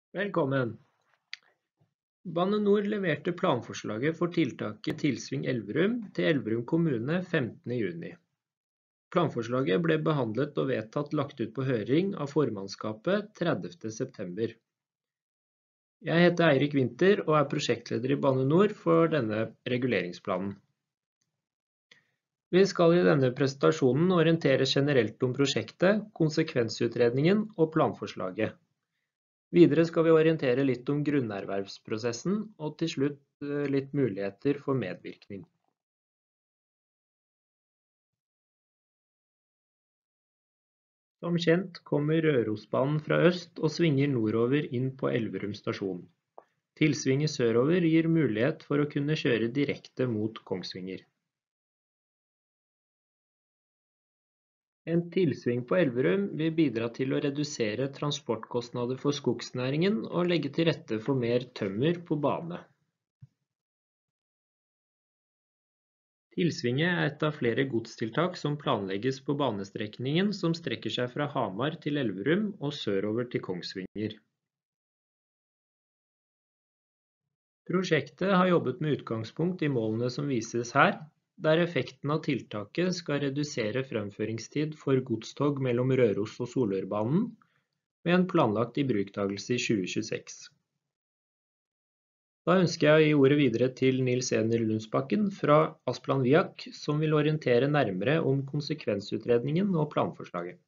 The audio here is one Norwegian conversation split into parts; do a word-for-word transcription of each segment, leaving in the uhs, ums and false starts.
Velkommen! Bane NOR leverte planforslaget for tiltaket Tilsving-Elverum til Elverum kommune femtende juni. Planforslaget ble behandlet og vedtatt lagt ut på høring av formannskapet tredivte september. Jeg heter Eirik Winther og er prosjektleder i Bane NOR for denne reguleringsplanen. Vi skal i denne presentasjonen orientere generelt om prosjektet, konsekvensutredningen og planforslaget. Videre skal vi orientere litt om grunnervervsprosessen, og til slutt litt muligheter for medvirkning. Som kjent kommer Rørosbanen fra øst og svinger nordover inn på Elverum stasjon. Tilsvinget sørover gir mulighet for å kunne kjøre direkte mot Kongsvinger. En tilsving på Elverum vil bidra til å redusere transportkostnader for skogsnæringen og legge til rette for mer tømmer på bane. Tilsvinget er et av flere godstiltak som planlegges på banestrekningen som strekker seg fra Hamar til Elverum og sørover til Kongsvinger. Prosjektet har jobbet med utgangspunkt i målene som vises her, der effekten av tiltaket skal redusere fremføringstid for godstog mellom Røros og Solørbanen, med en planlagt ibruktakelse i tjue tjueseks. Da ønsker jeg å gi ordet videre til Nils Ener Lundsbakken fra Asplan Viak, som vil orientere nærmere om konsekvensutredningen og planforslaget.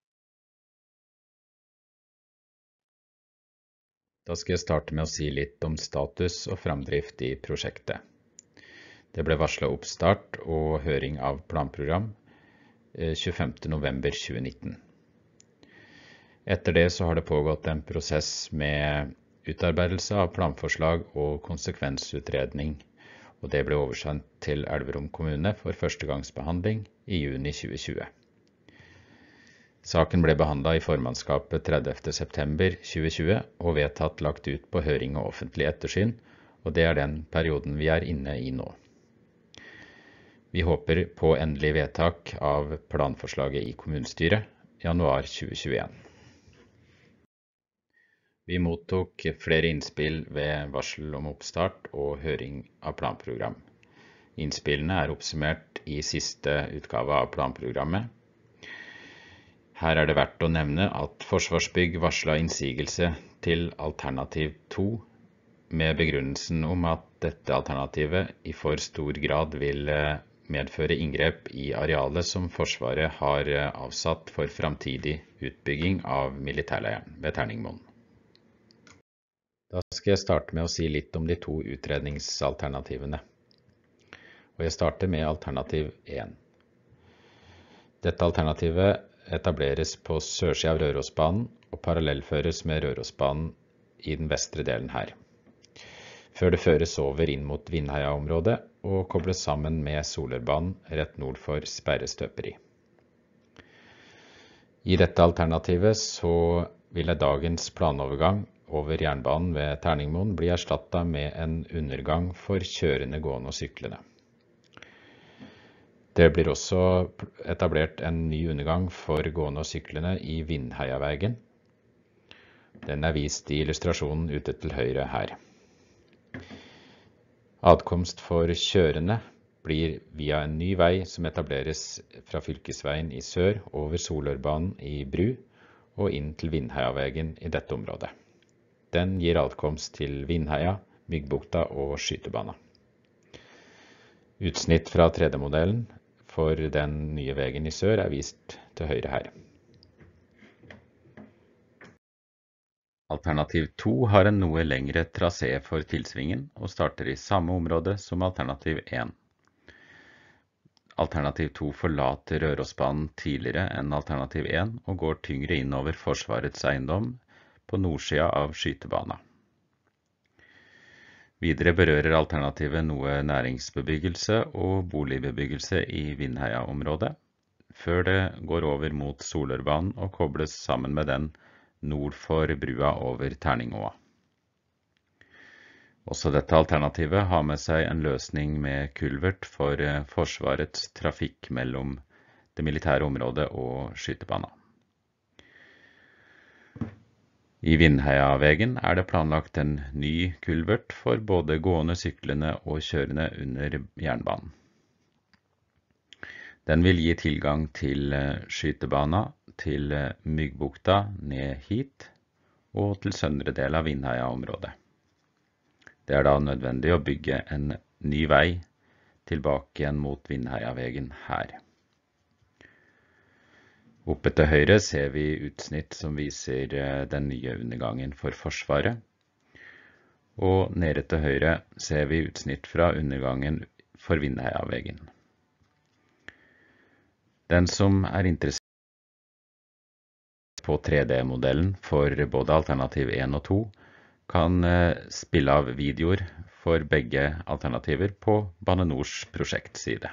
Da skal jeg starte med å si litt om status og framdrift i prosjektet. Det ble varslet oppstart og høring av planprogram tjuefemte november tjue nitten. Etter det så har det pågått en prosess med utarbeidelse av planforslag og konsekvensutredning, og det ble oversendt til Elverum kommune for førstegangsbehandling i juni tjue tjue. Saken ble behandlet i formannskapet tredivte september tjue tjue og vedtatt lagt ut på høring og offentlig ettersyn, og det er den perioden vi er inne i nå. Vi håper på endelig vedtak av planforslaget i kommunestyret januar tjue tjueen. Vi mottok flere innspill ved varsel om oppstart og høring av planprogram. Innspillene er oppsummert i siste utgave av planprogrammet. Her er det verdt å nevne at Forsvarsbygg varslet innsigelse til alternativ to, med begrunnelsen om at dette alternativet i for stor grad vil medføre inngrep i arealet som Forsvaret har avsatt for framtidig utbygging av militærleiren ved Terningmoen. Da skal jeg starte med å si litt om de to utredningsalternativene. Og jeg starter med alternativ én. Dette alternativet etableres på sørsiden av Rørosbanen og parallellføres med Rørosbanen i den vestre delen her, før det føres over inn mot Vindheia-området og kobles sammen med Solørbanen rett nord for Sperrestøperi. I dette alternativet så vil dagens planovergang over jernbanen ved Terningmoen bli erstattet med en undergang for kjørende, gående og syklende. Det blir også etablert en ny undergang for gående og syklende i Vindheiavegen. Den er vist i illustrasjonen ute til høyre her. Adkomst for kjørende blir via en ny vei som etableres fra fylkesveien i sør over Solørbanen i Bru og inn til Vindheiavegen i dette området. Den gir adkomst til Vindheia, Myggbukta og Skytebana. Utsnitt fra tre D-modellen for den nye vegen i sør er vist til høyre her. Alternativ to har en noe lengre trasé for tilsvingen og starter i samme område som alternativ én. Alternativ to forlater Rørosbanen tidligere enn alternativ én og går tyngre inn over Forsvarets eiendom på nordsida av skytebana. Videre berører alternativet noe næringsbebyggelse og boligbebyggelse i Vindheia-området, før det går over mot Solørbanen og kobles sammen med den nord for brua over Terningåa. Også dette alternativet har med seg en løsning med kulvert for Forsvarets trafikk mellom det militære området og skytebana. I Vindheiavegen er det planlagt en ny kulvert for både gående, syklende og kjørende under jernbanen. Den vil gi tilgang til skytebana, til Myggbukta ned hit, og til søndre del av Vindheia-området. Det er da nødvendig å bygge en ny vei tilbake igjen mot Vindheiavegen her. Oppe til høyre ser vi utsnitt som viser den nye undergangen for Forsvaret, og nede til høyre ser vi utsnitt fra undergangen for Vindheiavegen. Den som er interessert på tre D-modellen for både alternativ én og to, kan spille av videoer for begge alternativer på Bane Nors prosjektside.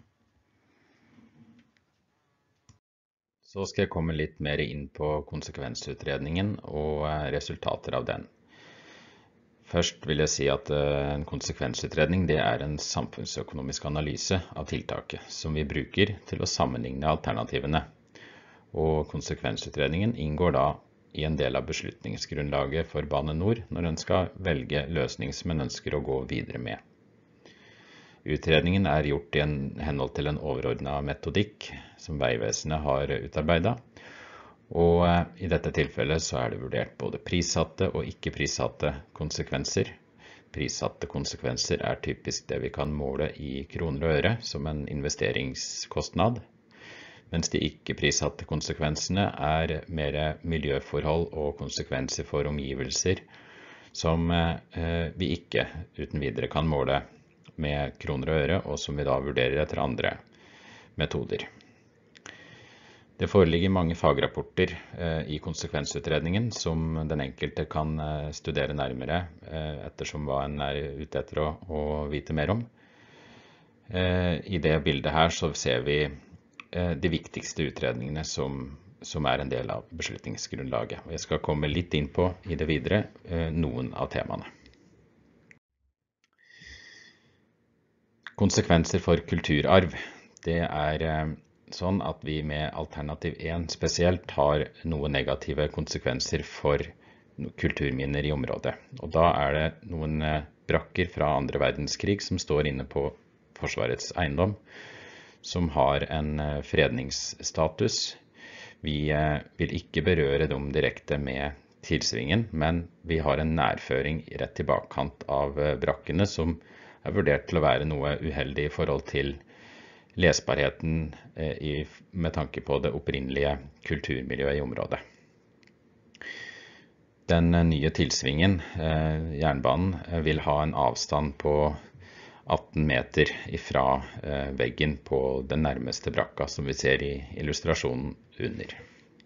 Så skal jeg komme litt mer inn på konsekvensutredningen og resultater av den. Først vil jeg si at en konsekvensutredning det er en samfunnsøkonomisk analyse av tiltaket, som vi bruker til å sammenligne alternativene. Og konsekvensutredningen inngår da i en del av beslutningsgrunnlaget for Bane Nor når en skal velge løsning som en ønsker å gå videre med. Utredningen er gjort i en henhold til en overordnet metodikk som Vegvesenet har utarbeidet, og i dette tilfellet så er det vurdert både prissatte og ikke prissatte konsekvenser. Prissatte konsekvenser er typisk det vi kan måle i kroner og øre som en investeringskostnad, mens de ikke prissatte konsekvensene er mer miljøforhold og konsekvenser for omgivelser som vi ikke uten videre kan måle med kroner og øre, og som vi da vurderer etter andre metoder. Det foreligger mange fagrapporter eh, i konsekvensutredningen som den enkelte kan eh, studere nærmere eh, ettersom hva en er ute etter å, å vite mer om. Eh, I det bildet her så ser vi eh, de viktigste utredningene som, som er en del av beslutningsgrunnlaget. Og jeg skal komme litt inn på i det videre eh, noen av temaene. Konsekvenser for kulturarv. Det er sånn at vi med alternativ én spesielt har noen negative konsekvenser for kulturminner i området. Og da er det noen brakker fra andre verdenskrig som står inne på Forsvarets eiendom, som har en fredningsstatus. Vi vil ikke berøre dem direkte med tilsvingen, men vi har en nærføring rett i bakkant av brakkene som er vurdert til å være noe uheldig i forhold til lesbarheten i, med tanke på det opprinnelige kulturmiljøet i området. Den nye tilsvingen, eh, jernbanen, vil ha en avstand på atten meter fra eh, veggen på den nærmeste brakka, som vi ser i illustrasjonen under.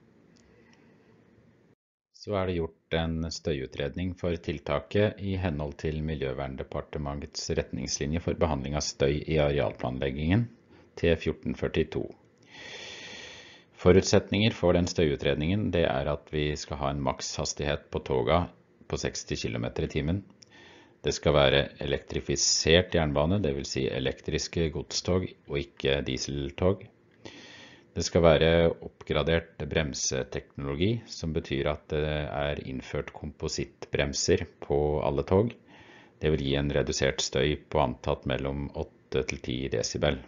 Så er det gjort en støyutredning for tiltaket i henhold til Miljøverndepartementets retningslinje for behandling av støy i arealplanleggingen T fjorten førtito. Forutsetninger for den støyutredningen det er at vi skal ha en makshastighet på toga på seksti kilometer i timen. Det skal være elektrifisert jernbane, det vil si elektriske godstog og ikke dieseltog. Det skal være oppgradert bremseteknologi, som betyr at det er innført komposittbremser på alle tog. Det vil gi en redusert støy på antatt mellom åtte til ti desibel.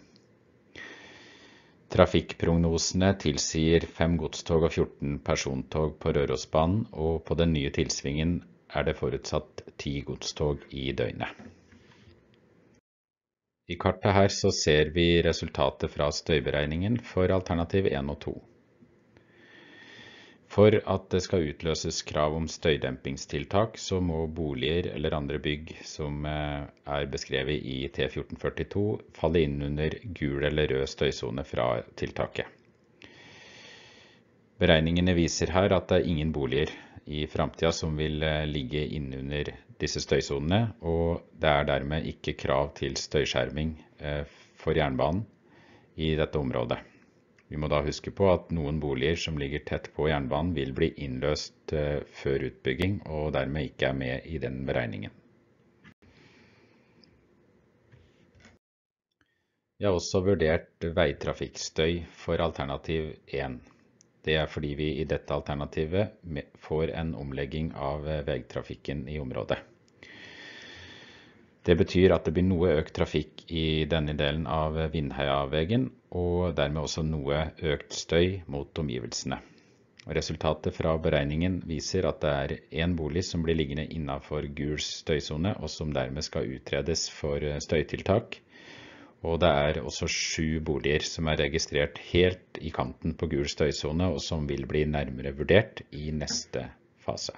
Trafikkprognosene tilsier fem godstog og fjorten persontog på Rørosbanen, og på den nye tilsvingen er det forutsatt ti godstog i døgnet. I kartet her så ser vi resultatet fra støyberegningen for alternativ én og to. For at det skal utløses krav om støydempingstiltak, så må boliger eller andre bygg som er beskrevet i T fjorten førtito falle inn under gul eller rød støysone fra tiltaket. Beregningene viser her at det er ingen boliger i fremtiden som vil ligge innunder disse støysonene, og det er dermed ikke krav til støyskjerming for jernbanen i dette området. Vi må da huske på at noen boliger som ligger tett på jernbanen vil bli innløst før utbygging, og dermed ikke er med i den beregningen. Vi har også vurdert veitrafikkstøy for alternativ én. Det er fordi vi i dette alternativet får en omlegging av veitrafikken i området. Det betyr at det blir noe økt trafikk i denne delen av Vindheia-vegen, og dermed også noe økt støy mot omgivelsene. Resultatet fra beregningen viser at det er en bolig som blir liggende innenfor gul støysone, og som dermed skal utredes for støytiltak. Og det er også sju boliger som er registrert helt i kanten på gul støysone, og som vil bli nærmere vurdert i neste fase.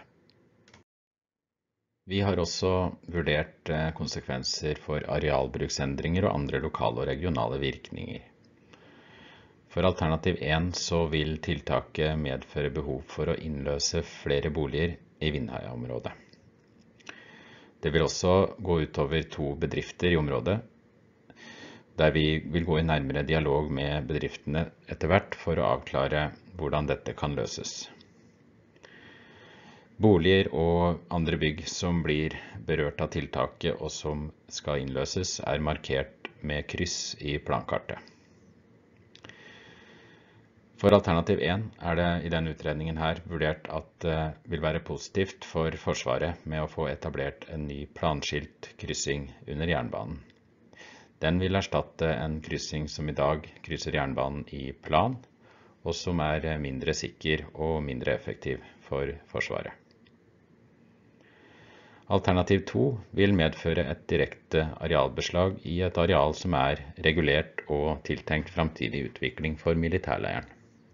Vi har også vurdert konsekvenser for arealbruksendringer og andre lokale og regionale virkninger. For alternativ én så vil tiltaket medføre behov for å innløse flere boliger i Vindheia-området. Det vil også gå utover to bedrifter i området, der vi vil gå i nærmere dialog med bedriftene etter hvert for å avklare hvordan dette kan løses. Boliger og andre bygg som blir berørt av tiltaket og som skal innløses er markert med kryss i plankartet. For alternativ én er det i denne utredningen her vurdert at det vil være positivt for Forsvaret med å få etablert en ny planskilt kryssing under jernbanen. Den vil erstatte en kryssing som i dag krysser jernbanen i plan, og som er mindre sikker og mindre effektiv for Forsvaret. Alternativ to vil medføre et direkte arealbeslag i et areal som er regulert og tiltenkt fremtidig utvikling for militærleiren.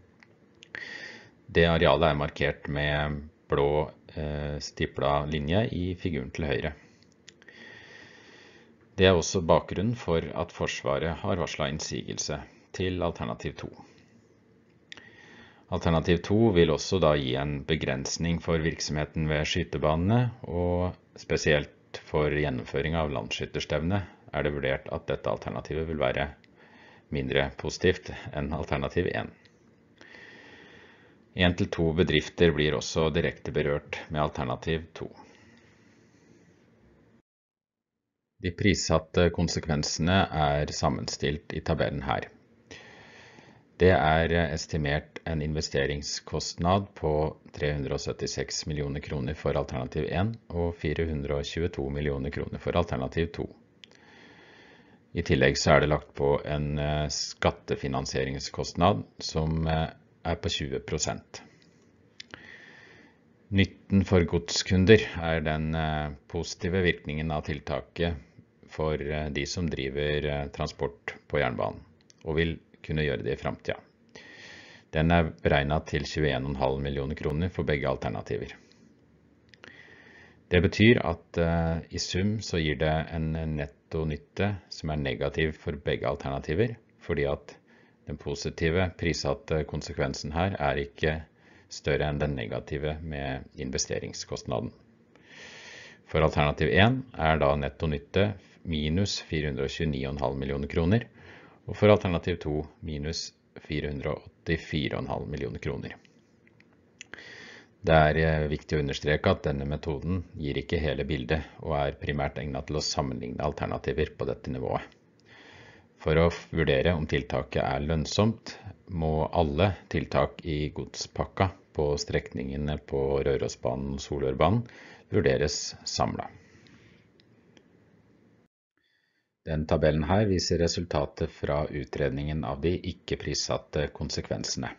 Det arealet er markert med blå eh, stipla linje i figuren til høyre. Det er også bakgrunnen for at Forsvaret har varslet innsigelse til alternativ to. Alternativ to vil også da gi en begrensning for virksomheten ved skytebanene, og spesielt for gjennomføring av landsskytterstevne er det vurdert at dette alternativet vil være mindre positivt enn alternativ én. En til to bedrifter blir også direkte berørt med alternativ to. De prissatte konsekvensene er sammenstilt i tabellen her. Det er estimert en investeringskostnad på tre hundre og syttiseks millioner kroner for alternativ én og fire hundre og tjueto millioner kroner for alternativ to. I tillegg så er det lagt på en skattefinansieringskostnad som er på tjue prosent. Nytten for godskunder er den positive virkningen av tiltaket for de som driver transport på jernbanen, og vil kunne gjøre det i fremtiden. Den er beregnet til tjueen komma fem millioner kroner for begge alternativer. Det betyr at uh, i sum så gir det en netto nytte som er negativ for begge alternativer, fordi at den positive prissatte konsekvensen her er ikke større enn den negative med investeringskostnaden. For alternativ én er da netto nytte minus fire hundre og tjueni komma fem millioner kroner, og for alternativ to minus fire hundre og åttifire komma fem millioner kroner. Det er viktig å understreke at denne metoden gir ikke hele bildet og er primært egnet til å sammenligne alternativer på dette nivået. For å vurdere om tiltaket er lønnsomt, må alle tiltak i godspakka på strekningene på Rørosbanen og Solørbanen vurderes samlet. Den tabellen her viser resultatet fra utredningen av de ikke prissatte konsekvensene.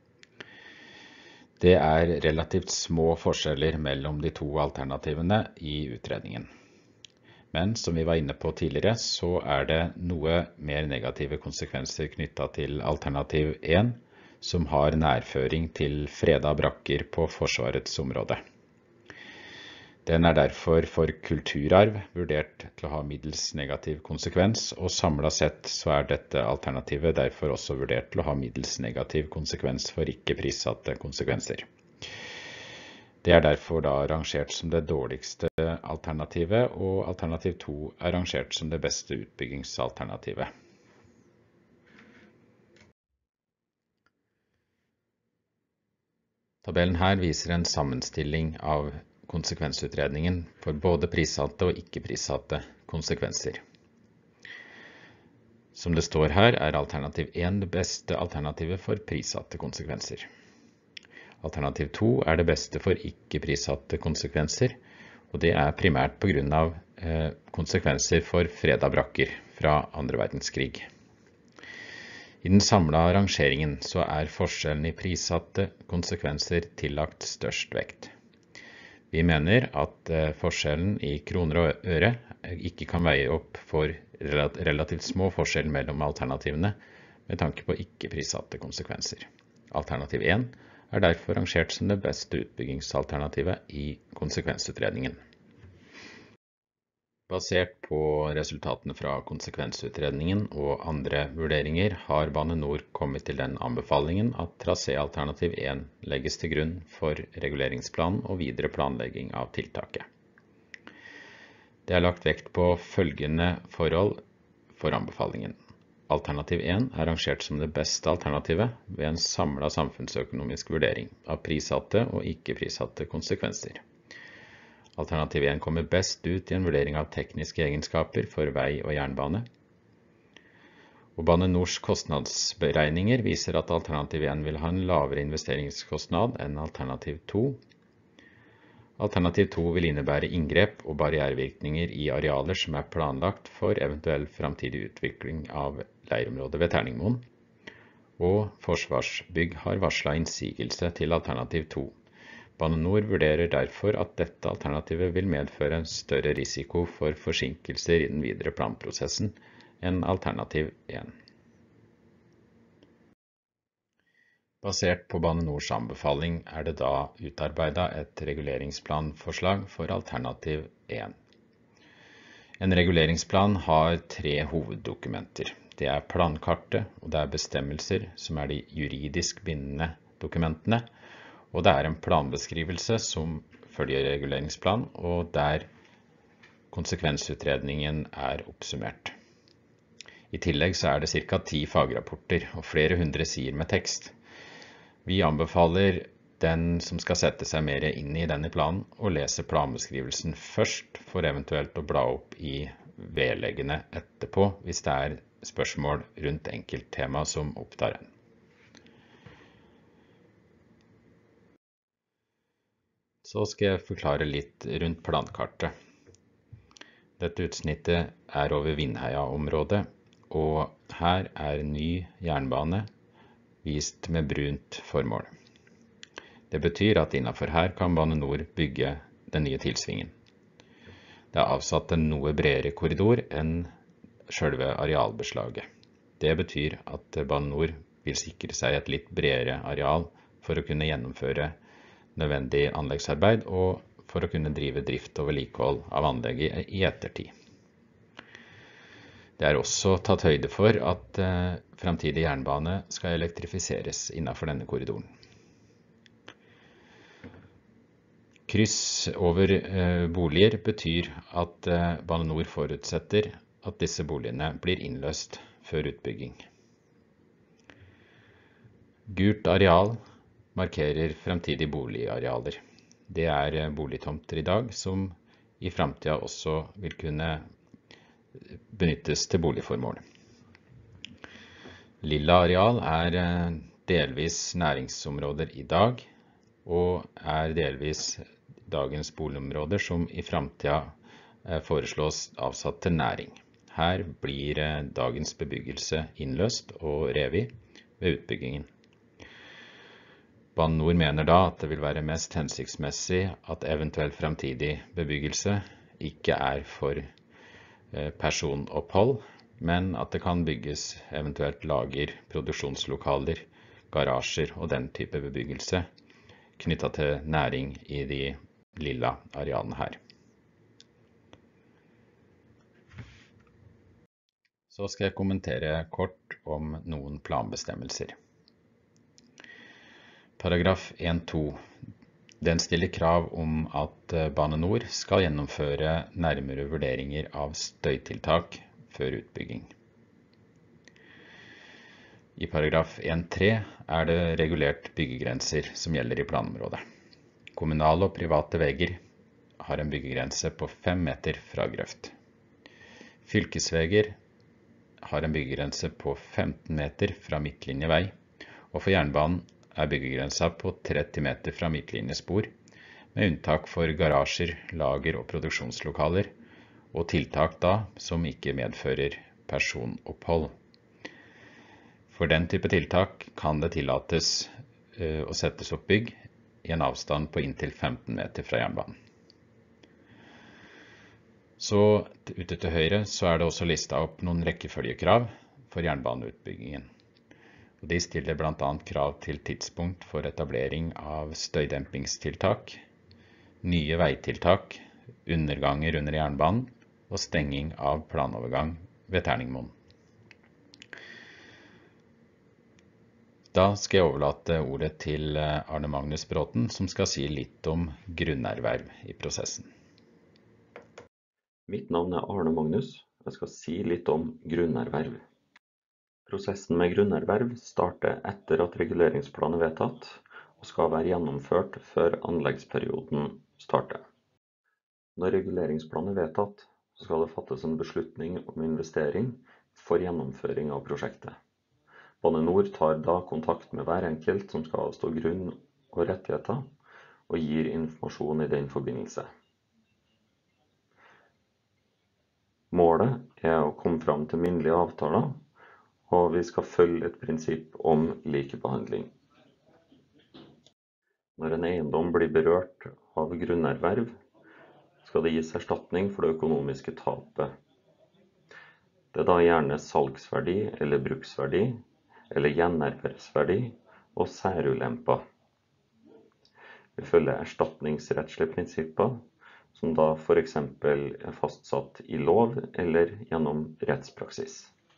Det er relativt små forskjeller mellom de to alternativene i utredningen. Men som vi var inne på tidligere, så er det noe mer negative konsekvenser knyttet til alternativ én, som har nærføring til freda brakker på Forsvarets område. Den er derfor for kulturarv vurdert til å ha middels negativ konsekvens, og samlet sett så er dette alternativet derfor også vurdert til å ha middels negativ konsekvens for ikke prissatte konsekvenser. Det er derfor da rangert som det dårligste alternativet, og alternativ to er rangert som det beste utbyggingsalternativet. Tabellen her viser en sammenstilling av konsekvensutredningen for både prissatte og ikke prissatte konsekvenser. Som det står her, er alternativ én det beste alternativet for prissatte konsekvenser. Alternativ to er det beste for ikke-prissatte konsekvenser, og det er primært på grunn av eh, konsekvenser for fredede brakker fra andre verdenskrig. I den samlede rangeringen så er forskjellen i prissatte konsekvenser tillagt størst vekt. Vi mener at eh, forskjellen i kroner og øre ikke kan veie opp for relativt små forskjell mellom alternativene med tanke på ikke-prissatte konsekvenser. Alternativ én er derfor rangert som det beste utbyggingsalternativet i konsekvensutredningen. Basert på resultatene fra konsekvensutredningen og andre vurderinger har Bane NOR kommet til den anbefalingen at trasé alternativ én legges til grunn for reguleringsplanen og videre planlegging av tiltaket. Det er lagt vekt på følgende forhold for anbefalingen. Alternativ én er rangert som det beste alternativet ved en samlet samfunnsøkonomisk vurdering av prissatte og ikke-prissatte konsekvenser. Alternativ én kommer best ut i en vurdering av tekniske egenskaper for vei og jernbane. Og Bane NORs kostnadsberegninger viser at alternativ én vil ha en lavere investeringskostnad enn alternativ to. Alternativ to vil innebære inngrep og barrierevirkninger i arealer som er planlagt for eventuell framtidig utvikling av leirområdet ved Terningmoen. Og Forsvarsbygg har varslet innsigelse til alternativ to. Bane NOR vurderer derfor at dette alternativet vil medføre en større risiko for forsinkelser i den videre planprosessen enn alternativ én. Basert på Bane NORs anbefaling er det da utarbeidet et reguleringsplanforslag for alternativ én. En reguleringsplan har tre hoveddokumenter. Det er plankartet, og det er bestemmelser som er de juridisk bindende dokumentene, og det er en planbeskrivelse som følger reguleringsplan, og der konsekvensutredningen er oppsummert. I tillegg så er det ca. ti fagrapporter og flere hundre sider med tekst. Vi anbefaler den som skal sette seg mer inn i denne planen å lese planbeskrivelsen først, for eventuelt å bla opp i vedleggene etterpå hvis det er spørsmål rundt enkelttema som opptar en. Så skal jeg forklare litt rundt plankartet. Dette utsnittet er over Vindheia-området, og her er ny jernbane vist med brunt formål. Det betyr at innenfor her kan Bane NOR bygge den nye tilsvingen. Det er avsatt en noe bredere korridor enn selve arealbeslaget. Det betyr at Bane NOR vil sikre seg et litt bredere areal for å kunne gjennomføre nødvendig anleggsarbeid og for å kunne drive drift og vedlikehold av anlegget i ettertid. Det er også tatt høyde for at eh, fremtidig jernbane skal elektrifiseres innenfor denne korridoren. Kryss over eh, boliger betyr at eh, Bane NOR forutsetter at disse boligene blir innløst før utbygging. Gult areal markerer fremtidige boligarealer. Det er eh, boligtomter i dag som i fremtiden også vil kunne benyttes til boligformål. Lilla areal er delvis næringsområder i dag, og er delvis dagens boligområder som i fremtiden foreslås avsatt til næring. Her blir dagens bebyggelse innløst og revet ved utbyggingen. Bane NOR mener da at det vil være mest hensiktsmessig at eventuell fremtidig bebyggelse ikke er for personopphold, men at det kan bygges eventuelt lager, produksjonslokaler, garasjer og den type bebyggelse knyttet til næring i de lilla arealene her. Så skal jeg kommentere kort om noen planbestemmelser. Paragraf én punkt to. Den stiller krav om at Bane NOR skal gjennomføre nærmere vurderinger av støytiltak før utbygging. I paragraf én punkt tre er det regulert byggegrenser som gjelder i planområdet. Kommunale og private veier har en byggegrense på fem meter fra grøft. Fylkesveier har en byggegrense på femten meter fra midtlinjevei, og for jernbanen er byggegrensa på tretti meter fra midtlinjespor, med unntak for garasjer, lager og produksjonslokaler, og tiltak da som ikke medfører personopphold. For den type tiltak kan det tillates uh, å settes opp bygg i en avstand på inntil femten meter fra jernbanen. Så ute til høyre så er det også listet opp noen rekkefølgekrav for jernbaneutbyggingen. Og de stiller blant annet krav til tidspunkt for etablering av støydempingstiltak, nye veitiltak, underganger under jernbanen og stenging av planovergang ved Terningmoen. Da skal jeg overlate ordet til Arne Magnus Bråten, som skal si litt om grunnerverv i prosessen. Mitt navn er Arne Magnus. Jeg skal si litt om grunnerverv. Prosessen med grunnerverv starter etter at reguleringsplanen er vedtatt, og skal være gjennomført før anleggsperioden starter. Når reguleringsplanen er vedtatt, så skal det fattes en beslutning om investering for gjennomføring av prosjektet. Bane Nor tar da kontakt med hver enkelt som skal avstå grunn og rettigheter, og gir informasjon i den forbindelse. Målet er å komme fram til minnelige avtaler, og vi skal følge et prinsipp om likebehandling. Når en eiendom blir berørt av grunnerverv, skal det gis erstatning for det økonomiske tapet. Det er da gjerne salgsverdi eller bruksverdi, eller gjenervervsverdi og særulemper. Vi følger erstatningsrettslige prinsipper, som da for eksempel er fastsatt i lov eller gjennom rettspraksis.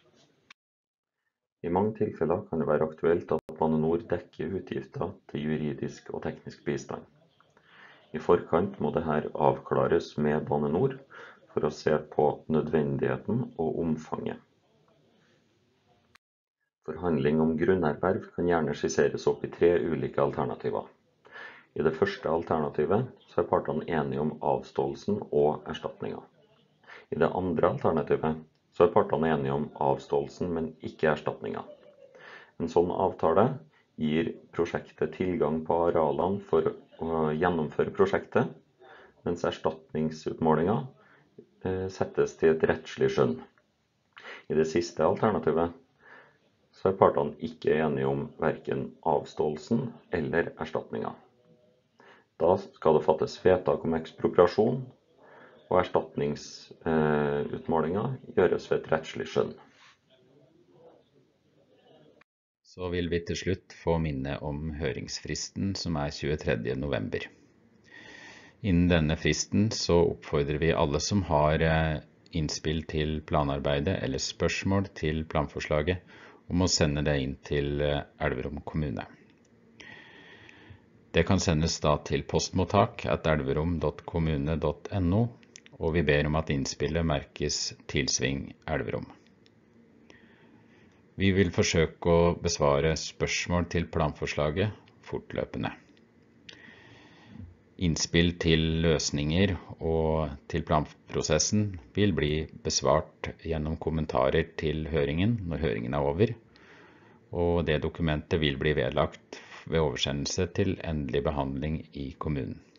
I mange tilfeller kan det være aktuelt at Bane Nor dekker utgifter til juridisk og teknisk bistand. I forkant må dette avklares med Bane Nor for å se på nødvendigheten og omfanget. Forhandling om grunnerverv kan gjerne skisseres opp i tre ulike alternativer. I det første alternativet så er partene enige om avståelsen og erstatningen. I det andre alternativet så er partene enige om avståelsen, men ikke erstatningen. En sånn avtale gir prosjektet tilgang på arealene for å gjennomføre prosjektet, mens erstatningsutmålingen settes til et rettslig skjønn. I det siste alternativet så er partene ikke enige om hverken avståelsen eller erstatningen. Da skal det fattes vedtak om ekspropriasjon, og erstatningsutmålingen gjøres ved et rettslig skjønn. Så vil vi til slutt få minne om høringsfristen, som er tjuetredje november. Innen denne fristen så oppfordrer vi alle som har innspill til planarbeidet eller spørsmål til planforslaget, om å sende det inn til Elverum kommune. Det kan sendes da til postmottak at elverum punktum kommune punktum no, og vi ber om at innspillet merkes tilsving Elverum. Vi vil forsøke å besvare spørsmål til planforslaget fortløpende. Innspill til løsninger og til planprosessen vil bli besvart gjennom kommentarer til høringen når høringen er over, og det dokumentet vil bli vedlagt ved oversendelse til endelig behandling i kommunen.